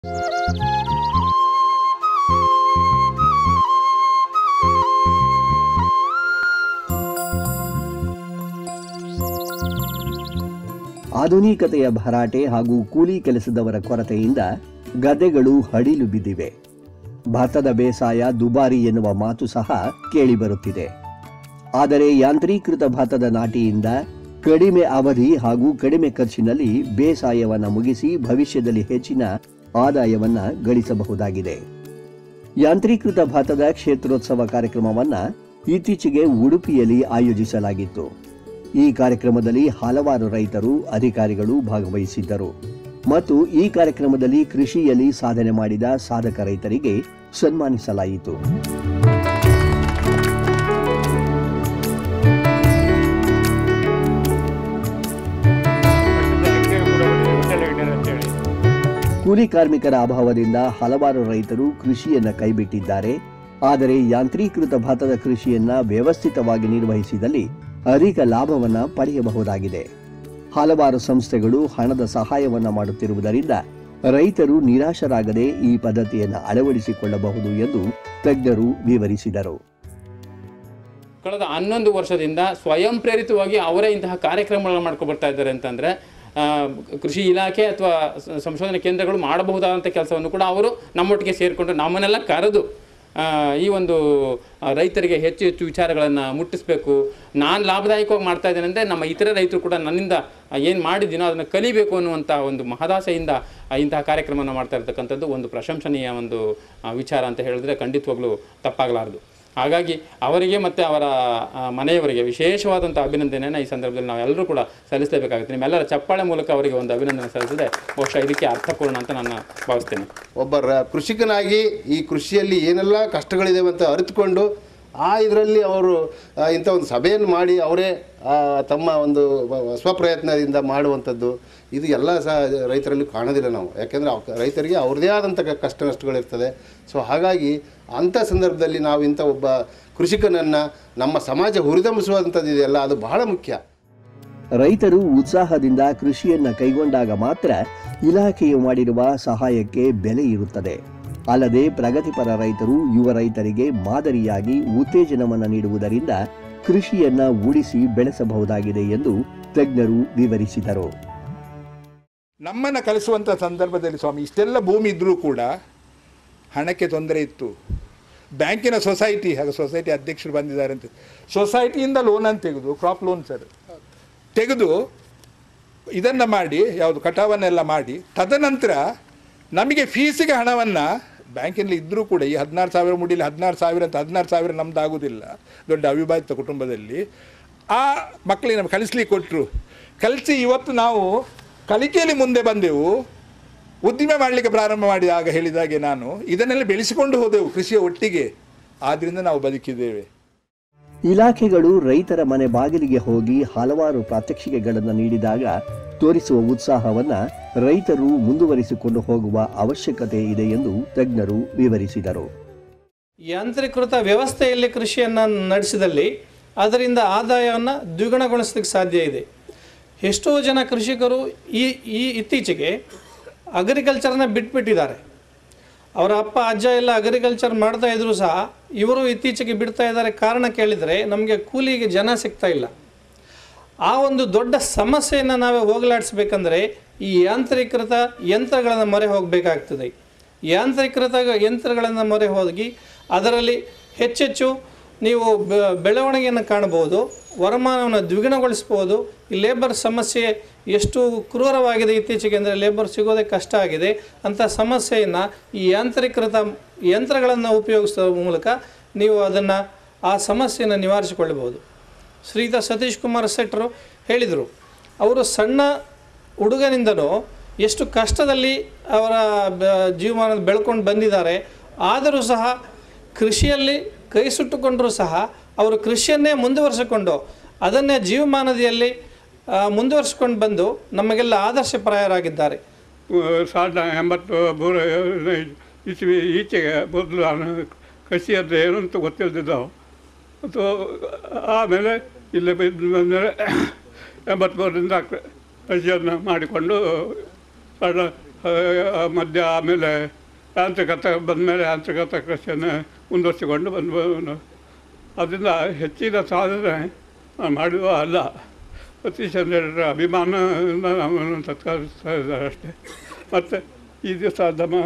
ಆಧುನಿಕತೆಯ ಭರಾಟೆ ಹಾಗೂ ಕೂಲಿ ಕೆಲಸದವರ ಕೊರತೆಯಿಂದ ಗದ್ದೆಗಳು ಹಡಿಲು ಬಿದ್ದಿವೆ. ಭತ್ತದ ಬೇಸಾಯ ದುಬಾರಿ ಎನ್ನುವ ಮಾತು ಸಹ ಕೇಳಿಬರುತ್ತಿದೆ. ಆದರೆ ಯಾಂತ್ರೀಕೃತ ಭತ್ತದ ನಾಟಿಯಿಂದ ಕಡಿಮೆ ಅವಧಿ ಹಾಗೂ ಕಡಿಮೆ ಖರ್ಚಿನಲ್ಲಿ ಬೇಸಾಯವನ್ನು ಮುಗಿಸಿ ಭವಿಷ್ಯದಲ್ಲಿ ಹೆಚ್ಚಿನ ಆದಾಯವನ್ನ ಗಳಿಸಬಹುದಾಗಿದೆ. ಯಾಂತ್ರೀಕೃತ ಭತ್ತದ ಕ್ಷೇತ್ರೋತ್ಸವ ಕಾರ್ಯಕ್ರಮವನ್ನ ಇತ್ತೀಚೆಗೆ ಉಡುಪಿಯಲ್ಲಿ ಆಯೋಜಿಸಲಾಗಿತ್ತು. ಈ ಕಾರ್ಯಕ್ರಮದಲ್ಲಿ ಹಲವಾರು ರೈತರು, ಅಧಿಕಾರಿಗಳು ಭಾಗವಹಿಸಿದ್ದರು ಮತ್ತು ಈ ಕಾರ್ಯಕ್ರಮದಲ್ಲಿ ಕೃಷಿಯಲ್ಲಿ ಸಾಧನೆ ಮಾಡಿದ ಸಾಧಕ ರೈತರಿಗೆ ಸನ್ಮಾನಿಸಲಾಯಿತು. ಕೂಲಿ ಕಾರ್ಮಿಕರ ಅಭಾವದಿಂದ ಹಲವಾರು ರೈತರು ಕೃಷಿಯನ್ನ ಕೈಬಿಟ್ಟಿದ್ದಾರೆ. ಆದರೆ ಯಾಂತ್ರೀಕೃತ ಭತ್ತದ ಕೃಷಿಯನ್ನ ವ್ಯವಸ್ಥಿತವಾಗಿ ನಿರ್ವಹಿಸಿದಲ್ಲಿ ಅಧಿಕ ಲಾಭವನ್ನ ಪಡೆಯಬಹುದಾಗಿದೆ. ಹಲವಾರು ಸಂಸ್ಥೆಗಳು ಹಣದ ಸಹಾಯವನ್ನ ಮಾಡುತ್ತಿರುವುದರಿಂದ ರೈತರು ನಿರಾಶರಾಗದೆ ಈ ಪದ್ಧತಿಯನ್ನು ಅಳವಡಿಸಿಕೊಳ್ಳಬಹುದು ಎಂದು ತಜ್ಞರು ವಿವರಿಸಿದರು. ಕಳೆದ 11 ವರ್ಷದಿಂದ ಸ್ವಯಂ ಪ್ರೇರಿತವಾಗಿ ಅವರೇ ಇಂತಹ ಕಾರ್ಯಕ್ರಮಗಳನ್ನು ಮಾಡ್ಕೊಂಡು ಬರ್ತಾ ಇದ್ದಾರೆ ಅಂತಂದರೆ ಕೃಷಿ ಇಲಾಖೆ ಅಥವಾ ಸಂಶೋಧನಾ ಕೇಂದ್ರಗಳು ಮಾಡಬಹುದಾದಂಥ ಕೆಲಸವನ್ನು ಕೂಡ ಅವರು ನಮ್ಮೊಟ್ಟಿಗೆ ಸೇರಿಕೊಂಡು ನಮ್ಮನ್ನೆಲ್ಲ ಕರೆದು ಈ ಒಂದು ರೈತರಿಗೆ ಹೆಚ್ಚು ಹೆಚ್ಚು ವಿಚಾರಗಳನ್ನು ಮುಟ್ಟಿಸಬೇಕು. ನಾನು ಲಾಭದಾಯಕವಾಗಿ ಮಾಡ್ತಾ ಇದ್ದೇನೆ ಅಂದರೆ ನಮ್ಮ ಇತರ ರೈತರು ಕೂಡ ನನ್ನಿಂದ ಏನು ಮಾಡಿದ್ದೀನೋ ಅದನ್ನು ಕಲಿಬೇಕು ಅನ್ನುವಂಥ ಒಂದು ಮಹದಾಸೆಯಿಂದ ಇಂತಹ ಕಾರ್ಯಕ್ರಮವನ್ನು ಮಾಡ್ತಾ ಇರ್ತಕ್ಕಂಥದ್ದು ಒಂದು ಪ್ರಶಂಸನೀಯ ಒಂದು ವಿಚಾರ ಅಂತ ಹೇಳಿದ್ರೆ ಖಂಡಿತವಾಗ್ಲೂ ತಪ್ಪಾಗಲಾರದು. ಹಾಗಾಗಿ ಅವರಿಗೆ ಮತ್ತು ಅವರ ಮನೆಯವರಿಗೆ ವಿಶೇಷವಾದಂಥ ಅಭಿನಂದನೆಯನ್ನು ಈ ಸಂದರ್ಭದಲ್ಲಿ ನಾವೆಲ್ಲರೂ ಕೂಡ ಸಲ್ಲಿಸಲೇಬೇಕಾಗುತ್ತೆ. ನಿಮ್ಮೆಲ್ಲರ ಚಪ್ಪಾಳೆ ಮೂಲಕ ಅವರಿಗೆ ಒಂದು ಅಭಿನಂದನೆ ಸಲ್ಲಿಸಿದೆ ಬಹುಶಃ ಇದಕ್ಕೆ ಅರ್ಥಪೂರ್ಣ ಅಂತ ನಾನು ಭಾವಿಸ್ತೇನೆ. ಒಬ್ಬ ಕೃಷಿಕನಾಗಿ ಈ ಕೃಷಿಯಲ್ಲಿ ಏನೆಲ್ಲ ಕಷ್ಟಗಳಿದೆ ಅಂತ ಅರಿತುಕೊಂಡು ಇದರಲ್ಲಿ ಅವರು ಇಂಥ ಒಂದು ಸಭೆಯನ್ನು ಮಾಡಿ ಅವರೇ ತಮ್ಮ ಒಂದು ಸ್ವಪ್ರಯತ್ನದಿಂದ ಮಾಡುವಂಥದ್ದು ಇದು ಎಲ್ಲ ಸಹ ರೈತರಲ್ಲಿ ಕಾಣೋದಿಲ್ಲ ನಾವು. ಯಾಕೆಂದರೆ ರೈತರಿಗೆ ಅವ್ರದ್ದೇ ಆದಂಥ ಕಷ್ಟ ನಷ್ಟಗಳಿರ್ತದೆ. ಸೊ ಹಾಗಾಗಿ ಅಂಥ ಸಂದರ್ಭದಲ್ಲಿ ನಾವು ಇಂಥ ಒಬ್ಬ ಕೃಷಿಕನನ್ನು ನಮ್ಮ ಸಮಾಜ ಹುರಿದಂಬಿಸುವಂಥದ್ದು ಇದೆಯಲ್ಲ ಅದು ಬಹಳ ಮುಖ್ಯ. ರೈತರು ಉತ್ಸಾಹದಿಂದ ಕೃಷಿಯನ್ನ ಕೈಗೊಂಡಾಗ ಮಾತ್ರ ಇಲಾಖೆಯು ಮಾಡಿರುವ ಸಹಾಯಕ್ಕೆ ಬೆಲೆ ಇರುತ್ತದೆ. ಅಲ್ಲದೆ ಪ್ರಗತಿಪರ ರೈತರು ಯುವ ರೈತರಿಗೆ ಮಾದರಿಯಾಗಿ ಉತ್ತೇಜನವನ್ನು ನೀಡುವುದರಿಂದ ಕೃಷಿಯನ್ನ ಉಳಿಸಿ ಬೆಳೆಸಬಹುದಾಗಿದೆ ಎಂದು ತಜ್ಞರು ವಿವರಿಸಿದರು. ನಮ್ಮನ್ನು ಕಲಿಸುವಂಥ ಸಂದರ್ಭದಲ್ಲಿ ಸ್ವಾಮಿ ಇಷ್ಟೆಲ್ಲ ಭೂಮಿ ಇದ್ದರೂ ಕೂಡ ಹಣಕ್ಕೆ ತೊಂದರೆ ಇತ್ತು. ಬ್ಯಾಂಕಿನ ಸೊಸೈಟಿ ಅಧ್ಯಕ್ಷರು ಬಂದಿದ್ದಾರೆ ಅಂತ ಸೊಸೈಟಿಯಿಂದ ಲೋನನ್ನು ತೆಗೆದು ಕ್ರಾಪ್ ಲೋನ್ ತೆಗೆದು ಇದನ್ನು ಮಾಡಿ ಯಾವುದು ಕಟಾವನ್ನೆಲ್ಲ ಮಾಡಿ ತದನಂತರ ನಮಗೆ ಫೀಸಿಗೆ ಹಣವನ್ನು ಬ್ಯಾಂಕಿನಲ್ಲಿ ಇದ್ದರೂ ಕೂಡ ಈ 16,000 ಮುಡಿಲಿ 16,000 ಅಂತ 16,000 ನಮ್ದು ಆಗೋದಿಲ್ಲ. ದೊಡ್ಡ ಅವಿಭಾಜಿತ ಕುಟುಂಬದಲ್ಲಿ ಆ ಮಕ್ಕಳಿಗೆ ನಮ್ಗೆ ಕಲಿಸ್ಲಿಕ್ಕೆ ಕೊಟ್ಟರು. ಕಲಿಸಿ ಇವತ್ತು ನಾವು ಕಲಿಕೆಯಲ್ಲಿ ಮುಂದೆ ಬಂದೆವು, ಉದ್ದಿಮೆ ಮಾಡಲಿಕ್ಕೆ ಪ್ರಾರಂಭ ಮಾಡಿದಾಗ ಹೇಳಿದಾಗೆ ನಾನು ಇದನ್ನೆಲ್ಲ ಬೆಳೆಸಿಕೊಂಡು ಹೋದೆವು ಕೃಷಿಯ ಒಟ್ಟಿಗೆ. ಆದ್ದರಿಂದ ನಾವು ಬದುಕಿದ್ದೇವೆ. ಇಲಾಖೆಗಳು ರೈತರ ಮನೆ ಬಾಗಿಲಿಗೆ ಹೋಗಿ ಹಲವಾರು ಪ್ರಾತ್ಯಕ್ಷಿಕೆಗಳನ್ನು ನೀಡಿದಾಗ ತೋರಿಸುವ ಉತ್ಸಾಹವನ್ನ ರೈತರು ಮುಂದುವರಿಸಿಕೊಂಡು ಹೋಗುವ ಅವಶ್ಯಕತೆ ಇದೆ ಎಂದು ತಜ್ಞರು ವಿವರಿಸಿದರು. ಯಾಂತ್ರೀಕೃತ ವ್ಯವಸ್ಥೆಯಲ್ಲಿ ಕೃಷಿಯನ್ನು ನಡೆಸಿದಲ್ಲಿ ಅದರಿಂದ ಆದಾಯವನ್ನು ದ್ವಿಗುಣಗೊಳಿಸಲಿಕ್ಕೆ ಸಾಧ್ಯ ಇದೆ. ಎಷ್ಟೋ ಜನ ಕೃಷಿಕರು ಈ ಇತ್ತೀಚೆಗೆ ಅಗ್ರಿಕಲ್ಚರ್ನ ಬಿಟ್ಬಿಟ್ಟಿದ್ದಾರೆ. ಅವರ ಅಪ್ಪ ಅಜ್ಜ ಎಲ್ಲ ಅಗ್ರಿಕಲ್ಚರ್ ಮಾಡ್ತಾ ಇದ್ರು ಸಹ ಇವರು ಇತ್ತೀಚೆಗೆ ಬಿಡ್ತಾ ಇದ್ದಾರೆ. ಕಾರಣ ಕೇಳಿದರೆ ನಮಗೆ ಕೂಲಿಗೆ ಜನ ಸಿಗ್ತಾ ಇಲ್ಲ. ಆ ಒಂದು ದೊಡ್ಡ ಸಮಸ್ಯೆಯನ್ನು ನಾವೇ ಹೋಗಲಾಡಿಸ್ಬೇಕಂದ್ರೆ ಈ ಯಾಂತ್ರೀಕೃತ ಯಂತ್ರಗಳನ್ನು ಮೊರೆ ಹೋಗಬೇಕಾಗ್ತದೆ. ಯಾಂತ್ರೀಕೃತ ಯಂತ್ರಗಳನ್ನು ಮೊರೆ ಹೋಗಿ ಅದರಲ್ಲಿ ಹೆಚ್ಚೆಚ್ಚು ನೀವು ಬೆಳವಣಿಗೆಯನ್ನು ಕಾಣಬಹುದು, ವರಮಾನವನ್ನು ದ್ವಿಗುಣಗೊಳಿಸ್ಬೋದು. ಈ ಲೇಬರ್ ಸಮಸ್ಯೆ ಎಷ್ಟು ಕ್ರೂರವಾಗಿದೆ ಇತ್ತೀಚೆಗೆ ಅಂದರೆ ಲೇಬರ್ ಸಿಗೋದೇ ಕಷ್ಟ ಆಗಿದೆ. ಅಂಥ ಸಮಸ್ಯೆಯನ್ನು ಈ ಯಾಂತ್ರೀಕೃತ ಯಂತ್ರಗಳನ್ನು ಉಪಯೋಗಿಸುವ ಮೂಲಕ ನೀವು ಅದನ್ನು ಆ ಸಮಸ್ಯೆಯನ್ನು ನಿವಾರಿಸಿಕೊಳ್ಳಬಹುದು. ಶ್ರೀಯುತ ಸತೀಶ್ ಕುಮಾರ್ ಶೆಟ್ಟರು ಹೇಳಿದರು, ಅವರು ಸಣ್ಣ ಹುಡುಗನಿಂದನೂ ಎಷ್ಟು ಕಷ್ಟದಲ್ಲಿ ಅವರ ಜೀವಮಾನ ಬೆಳ್ಕೊಂಡು ಬಂದಿದ್ದಾರೆ. ಆದರೂ ಸಹ ಕೃಷಿಯಲ್ಲಿ ಕೈ ಸುಟ್ಟುಕೊಂಡರೂ ಸಹ ಅವರು ಕೃಷಿಯನ್ನೇ ಮುಂದುವರಿಸಿಕೊಂಡು ಅದನ್ನೇ ಜೀವಮಾನದಲ್ಲಿ ಮುಂದುವರಿಸಿಕೊಂಡು ಬಂದು ನಮಗೆಲ್ಲ ಆದರ್ಶಪ್ರಾಯರಾಗಿದ್ದಾರೆ. 1983 ಇಸ್ವಿ ಈಚೆಗೆ ಮೊದಲು ನಾನು ಕೃಷಿ ಅಂದರೆ ಏನು ಅಂತ ಗೊತ್ತಿಲ್ಲದಿದ್ದವು. ಮತ್ತು ಆಮೇಲೆ ಇಲ್ಲೇ ಬಂದರೆ 83ರಿಂದ ಕೃಷಿಯನ್ನು ಮಾಡಿಕೊಂಡು ಮಧ್ಯ ಆಮೇಲೆ ಯಾಂತ್ರಿಕತೆ ಬಂದಮೇಲೆ ಯಾಂತ್ರಿಕತೆ ಕೃಷಿಯನ್ನು ಮುಂದುವರಿಸಿಕೊಂಡು ಬಂದು ಅದರಿಂದ ಹೆಚ್ಚಿನ ಸಾಧನೆ ಮಾಡುವ ಅಲ್ಲ. ಸತೀಶ್ ಚಂದ್ರ ಅಭಿಮಾನದಿಂದ ನಮ್ಮನ್ನು ಸತ್ಕರಿಸ್ತಾ ಇದ್ದಾರೆ ಅಷ್ಟೇ. ಮತ್ತು ಈ ದಿವಸ ನಮ್ಮ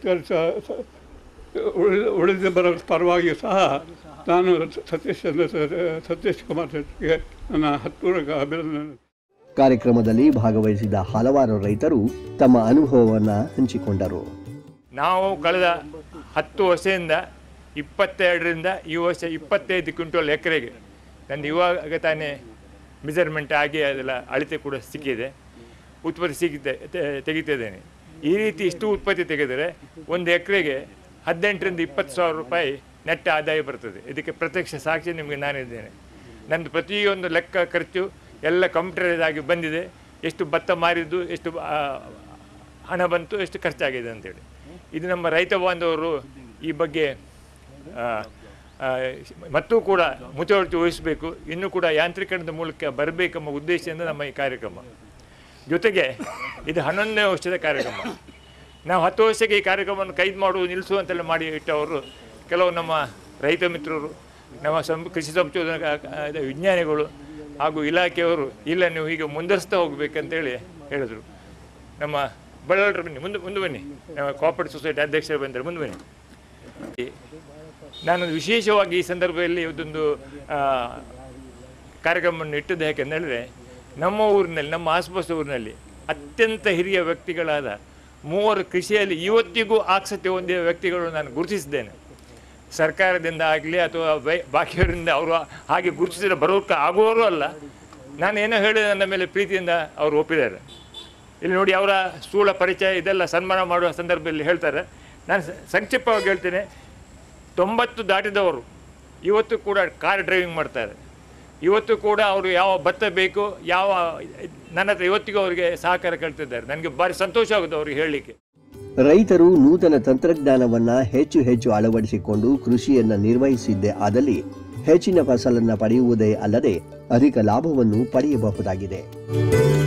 ಉಳಿದ ಬರೋ ಪರವಾಗಿ ಸಹ ನಾನು ಸತೀಶ್ ಕುಮಾರ್ ಶೆಟ್ಟಿಗೆ ನನ್ನ ಹತ್ತೂರಕ ಅಭಿನಂದನೆ. ಕಾರ್ಯಕ್ರಮದಲ್ಲಿ ಭಾಗವಹಿಸಿದ ಹಲವಾರು ರೈತರು ತಮ್ಮ ಅನುಭವವನ್ನು ಹಂಚಿಕೊಂಡರು. ನಾವು ಕಳೆದ 10 ವರ್ಷದಿಂದ 22ರಿಂದ ಈ ವರ್ಷ 25 ಕ್ವಿಂಟಲ್ ಎಕರೆಗೆ ನನ್ನ ಇವಾಗ ತಾನೇ ಮೆಜರ್ಮೆಂಟ್ ಆಗಿ ಅದೆಲ್ಲ ಅಳತೆ ಕೂಡ ಸಿಕ್ಕಿದೆ, ಉತ್ಪತ್ತಿ ತೆಗಿತಿದ್ದೇನೆ. ಈ ರೀತಿ ಇಷ್ಟು ಉತ್ಪತ್ತಿ ತೆಗೆದರೆ ಒಂದು ಎಕರೆಗೆ 18ರಿಂದ 20 ಸಾವಿರ ರೂಪಾಯಿ ನೆಟ್ ಆದಾಯ ಬರ್ತದೆ. ಇದಕ್ಕೆ ಪ್ರತ್ಯಕ್ಷ ಸಾಕ್ಷಿ ನಿಮಗೆ ನಾನಿದ್ದೇನೆ. ನಂದು ಪ್ರತಿಯೊಂದು ಲೆಕ್ಕ ಖರ್ಚು ಎಲ್ಲ ಕಂಪ್ಯೂಟರೈಸ್ ಆಗಿ ಬಂದಿದೆ. ಎಷ್ಟು ಭತ್ತ ಮಾರಿದ್ದು, ಎಷ್ಟು ಹಣ ಬಂತು, ಎಷ್ಟು ಖರ್ಚಾಗಿದೆ ಅಂತೇಳಿ. ಇದು ನಮ್ಮ ರೈತ ಬಾಂಧವರು ಈ ಬಗ್ಗೆ ಮತ್ತೂ ಕೂಡ ಮುತುವರ್ಜಿ ವಹಿಸಬೇಕು. ಇನ್ನೂ ಕೂಡ ಯಾಂತ್ರೀಕರಣದ ಮೂಲಕ ಬರಬೇಕೆಂಬ ಉದ್ದೇಶದಿಂದ ನಮ್ಮ ಈ ಕಾರ್ಯಕ್ರಮ. ಜೊತೆಗೆ ಇದು 11ನೇ ವರ್ಷದ ಕಾರ್ಯಕ್ರಮ. ನಾವು 10 ವರ್ಷಕ್ಕೆ ಈ ಕಾರ್ಯಕ್ರಮವನ್ನು ಕೈದು ಮಾಡುವುದು ನಿಲ್ಲಿಸುವಂತೆಲ್ಲ ಮಾಡಿ ಇಟ್ಟವರು ಕೆಲವು ನಮ್ಮ ರೈತ ಮಿತ್ರರು, ನಮ್ಮ ಕೃಷಿ ಸಂಶೋಧನಾ ವಿಜ್ಞಾನಿಗಳು ಹಾಗೂ ಇಲಾಖೆಯವರು ಇಲ್ಲ ನೀವು ಹೀಗೆ ಮುಂದುವರಿಸ್ತಾ ಹೋಗಬೇಕಂತೇಳಿ ಹೇಳಿದರು. ನಮ್ಮ ಬಳ್ಳಾಳ್ರು ಬನ್ನಿ, ಮುಂದೆ ಬನ್ನಿ. ನಮ್ಮ ಕೋಆಪರೇಟಿವ್ ಸೊಸೈಟಿ ಅಧ್ಯಕ್ಷರು ಬಂದರೆ ಮುಂದೆ ಬನ್ನಿ. ನಾನು ವಿಶೇಷವಾಗಿ ಈ ಸಂದರ್ಭದಲ್ಲಿ ಇದೊಂದು ಕಾರ್ಯಕ್ರಮವನ್ನು ಇಟ್ಟದ್ದು ಯಾಕೆಂದರೆ ನಮ್ಮ ಊರಿನಲ್ಲಿ, ನಮ್ಮ ಆಸುಪಾಸು ಊರಿನಲ್ಲಿ ಅತ್ಯಂತ ಹಿರಿಯ ವ್ಯಕ್ತಿಗಳಾದ 3 ಕೃಷಿಯಲ್ಲಿ ಇವತ್ತಿಗೂ ಆಸಕ್ತಿ ಹೊಂದಿದ ವ್ಯಕ್ತಿಗಳು ನಾನು ಗುರುತಿಸಿದ್ದೇನೆ. ಸರ್ಕಾರದಿಂದ ಆಗಲಿ ಅಥವಾ ಬಾಕಿಯವರಿಂದ ಅವರು ಹಾಗೆ ಗುರುತಿಸಿದ ಬರೋಕ್ಕೆ ಆಗುವವರು ಅಲ್ಲ. ನಾನು ಏನೋ ಹೇಳಿದ ನನ್ನ ಮೇಲೆ ಪ್ರೀತಿಯಿಂದ ಅವರು ಒಪ್ಪಿದ್ದಾರೆ. ಇಲ್ಲಿ ನೋಡಿ, ಅವರ ಸ್ಥೂಲ ಪರಿಚಯ ಇದೆಲ್ಲ ಸನ್ಮಾನ ಮಾಡುವ ಸಂದರ್ಭದಲ್ಲಿ ಹೇಳ್ತಾರೆ. ನಾನು ಸಂಕ್ಷಿಪ್ತವಾಗಿ ಹೇಳ್ತೇನೆ. 90 ದಾಟಿದವರು ಇವತ್ತು ಕೂಡ ಕಾರ್ ಡ್ರೈವಿಂಗ್ ಮಾಡ್ತಾರೆ. ಇವತ್ತು ಕೂಡ ಅವರು ಯಾವ ಭತ್ತ ಬೇಕು, ಯಾವ ನನ್ನ ಹತ್ರ ಇವತ್ತಿಗೂ ಅವರಿಗೆ ಸಹಕಾರ ಕೇಳ್ತಿದ್ದಾರೆ. ನನಗೆ ಭಾರಿ ಸಂತೋಷ ಆಗುತ್ತೆ ಅವ್ರಿಗೆ ಹೇಳಲಿಕ್ಕೆ. ರೈತರು ನೂತನ ತಂತ್ರಜ್ಞಾನವನ್ನ ಹೆಚ್ಚು ಅಳವಡಿಸಿಕೊಂಡು ಕೃಷಿಯನ್ನ ನಿರ್ವಹಿಸಿದ್ದೇ ಆದಲ್ಲಿ ಹೆಚ್ಚಿನ ಫಸಲನ್ನ ಪಡೆಯುವುದೇ ಅಲ್ಲದೆ ಅಧಿಕ ಲಾಭವನ್ನು ಪಡೆಯಬಹುದಾಗಿದೆ.